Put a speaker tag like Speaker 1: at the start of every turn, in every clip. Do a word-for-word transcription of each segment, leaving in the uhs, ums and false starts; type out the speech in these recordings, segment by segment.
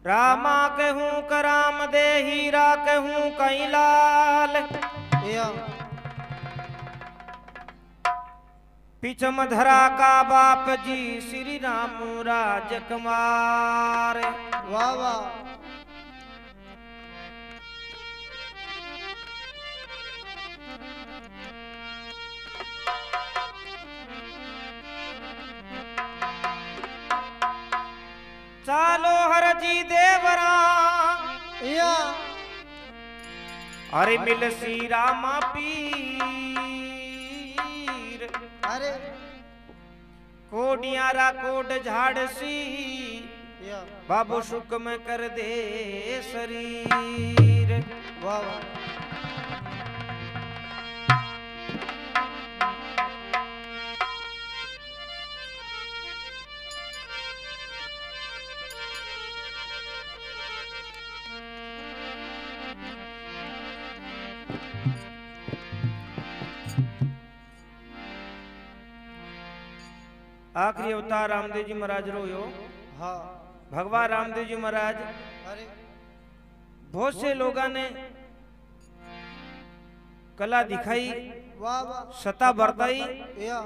Speaker 1: रामा कहूँ कराम दे हीरा कहूँ कई लाल पिछम धरा का बाप जी श्री राम राजकुमार।
Speaker 2: वाह वाह।
Speaker 1: चालो हर जी देवरा
Speaker 2: या
Speaker 1: अरे मिल सी रामा पीर
Speaker 2: अरे
Speaker 1: कोडियारा कोड झाड़ सी
Speaker 2: या
Speaker 1: बाबू शुक में कर दे शरीर।
Speaker 2: वाह वाह।
Speaker 1: आखिरी अवतार रामदेव जी महाराज रो यो।
Speaker 2: हाँ
Speaker 1: भगवान रामदेव जी महाराज
Speaker 2: अरे
Speaker 1: बहुत से लोगों ने कला दिखाई
Speaker 2: वाह वाह।
Speaker 1: सता बरताई।
Speaker 2: या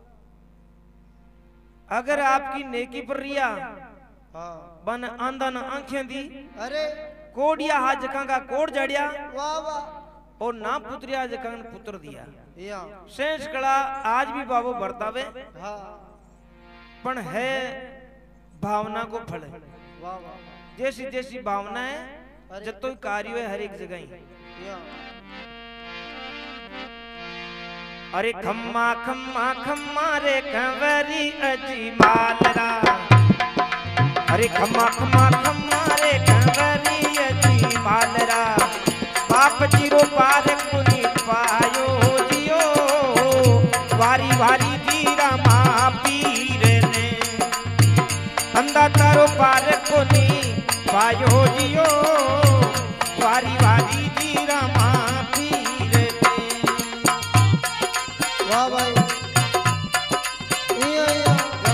Speaker 1: अगर आपकी नेकी पर रिया
Speaker 2: हाँ
Speaker 1: बन आंदन आंखें दी
Speaker 2: अरे
Speaker 1: कोडिया हाज का कोड जड़िया
Speaker 2: वाह वाह।
Speaker 1: और ना पुत्रिया जकान पुत्र दिया।
Speaker 2: या
Speaker 1: शेष कला आज भी बाबू बरतावे
Speaker 2: हाँ
Speaker 1: पण है भावना को फल है।
Speaker 2: वाह वाह।
Speaker 1: जैसी जैसी भावना है जतो कार्य है हर एक जगह ही।
Speaker 2: या
Speaker 1: अरे खम्मा खम्मा खम्मा रे कंवरी अजी मालरा अरे खम्मा खम्मा खम्मा रे कंवरी अजी मालरा बाप जीरो पार कुनी पायो जियो वारी वारी जीरा माँ पीर ने अंदा तारो पार कुनी पायो जियो वारी वारी जीरा माँ पीर ने।
Speaker 2: वाह भाई। या या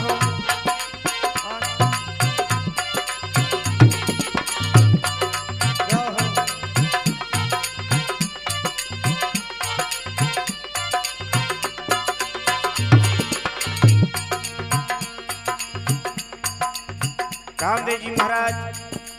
Speaker 1: रामदेव जी महाराज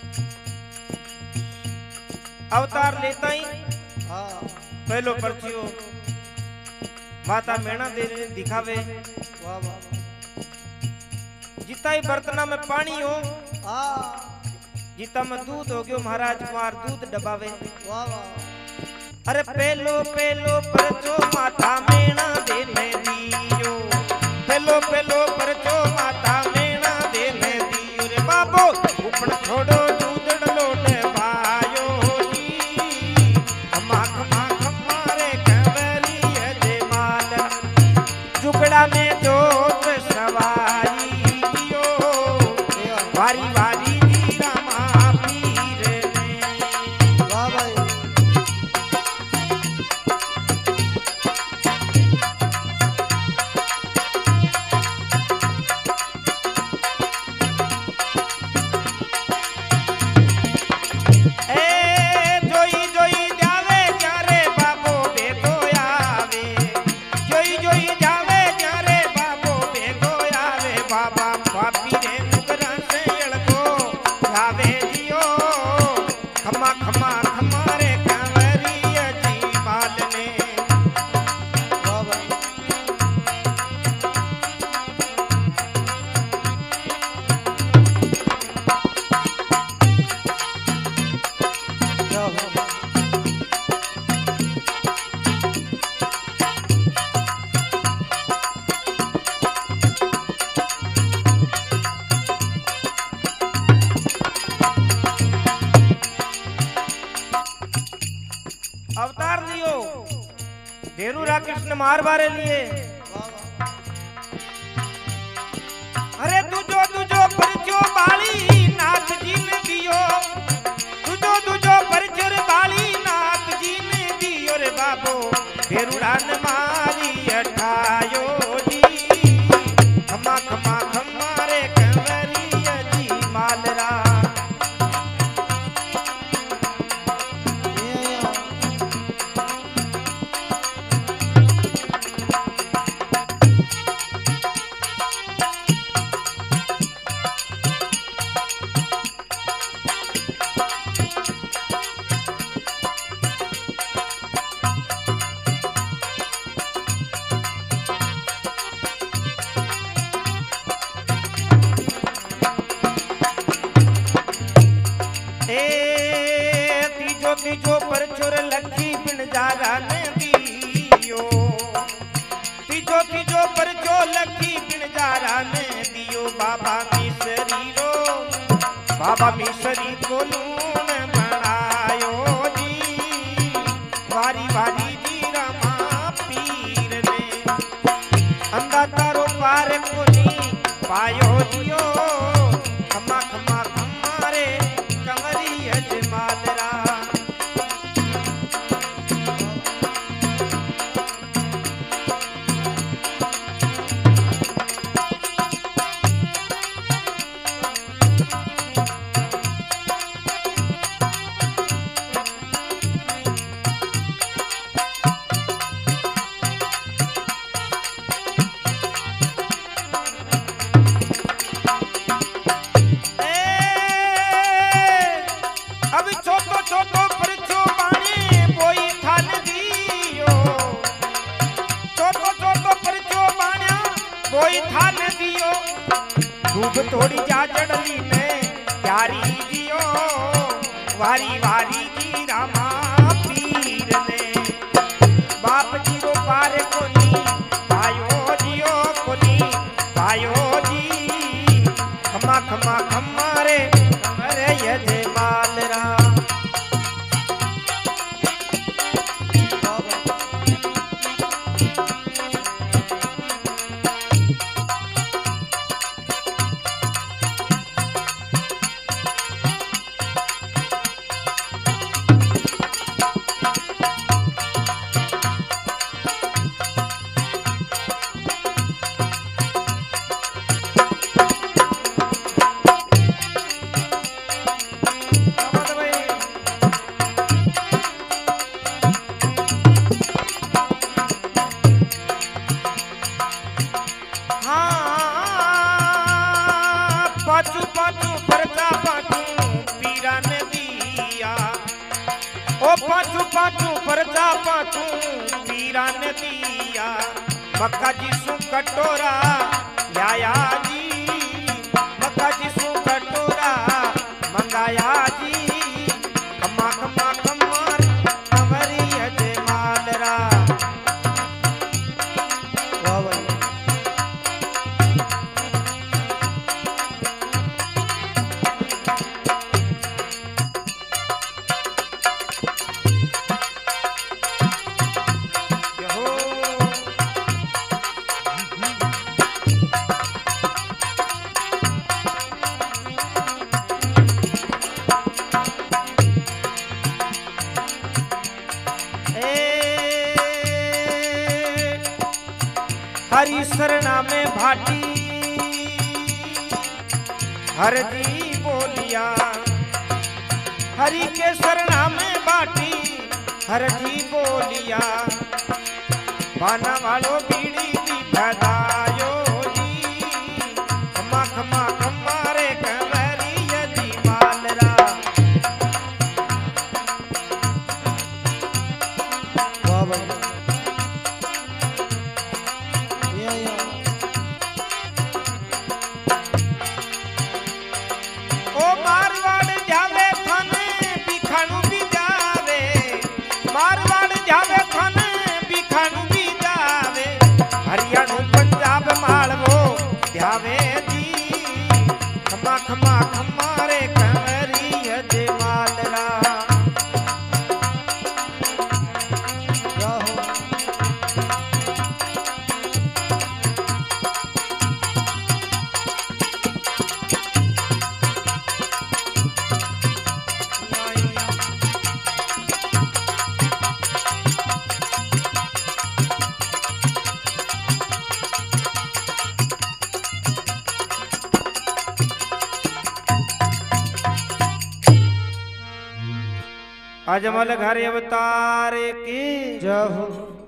Speaker 1: अवतार लेता ही
Speaker 2: हाँ
Speaker 1: पहलो पर्चियो माता मेणा दे दिखावे।
Speaker 2: वाह वाह।
Speaker 1: जितना ही बर्तना में पानी हो
Speaker 2: हाँ
Speaker 1: जितना में दूध हो गयो महाराज कुमार दूध डबावे।
Speaker 2: वाह वाह।
Speaker 1: अरे पेलो पेलो परचो माता मेणा दे में दियो पेलो पेलो परचो माता मेणा दे में दियो रे बाबो उपन छोड़ो दूध डलोट भायो जी खम्मा खम्मा खम्मा रे कंवरी अजे माल जुगड़ा में जोत सवारी दियो वारी वारी जी रामा पीर ने।
Speaker 2: वाह भाई।
Speaker 1: ए जोई जोई जावे जारे बाबो बेगो आवे जोई जोई जावे जारे बाबो बेगो आवे बाबा पापी रे नुकरा से अड़को आवे जियो खम्मा खम्मा खम्मा रे कंवरी अजी माल ने।
Speaker 2: वाह भाई। या हो।
Speaker 1: अवतार लियो धेनुरा कृष्ण मार बारे लिए।
Speaker 2: वाह वाह।
Speaker 1: अरे तुझो तुझो परचो बाली नाथ जी ने दियो तुझो तुझो परचर बाली नाथ जी ने दियो रे बाबो भेरुड़ा ने मारी अठायो जी खम्मा खम्मा खम्मा रे कंवरी अजी मालरा रे लखी बिन जारा ने दियो तीजो तीजो परचो लखी बिन जारा ने दियो बाबा मिसरी रो बाबा मिसरी को लूण बनायो जी वारी वारी जी रमा पीर ने अंधा तारो पार कोनी पायो दियो खमा खमा खमारे कंवरी अजमालरा खूब थोड़ी जा चढ़ली में प्यारी जियो वारी वारी जी रामा पीर ने बाप जी रो पार कोनी पायो जियो कोनी पायो जी खमा खमा खमा रे अरे यजे मालरा पाचू पाचू परचा पाचू पीरा ने दिया ओ पाचू पाचू परचा पाचू पीरा ने दिया मक्का जी सु कटोरा लाया जी मक्का जी सु कटोरा मंगाया जी खमा खमा खमार कंवरी अजमालरा
Speaker 2: वाह भाई
Speaker 1: हरि शरणा में भाटी हर जी बोलिया हरि के शरणा में बाटी हर जी बोलिया बाना वालो बीड़ी दी भदायो जी खमा खमा खमारे कंवरी यदि मालरा
Speaker 2: वाह भाई ये ये
Speaker 1: ओ मारवाड़ जावे थाने बिखाणू भी जावे मारवाड़ जावे थाने बिखाणू भी जावे हरियाणा पंजाब मालवो जावे जी खमा खमा खमारे कंवरी अजय मालरा
Speaker 2: क्या हो
Speaker 1: अजमल घर अवतार की
Speaker 2: जय हो।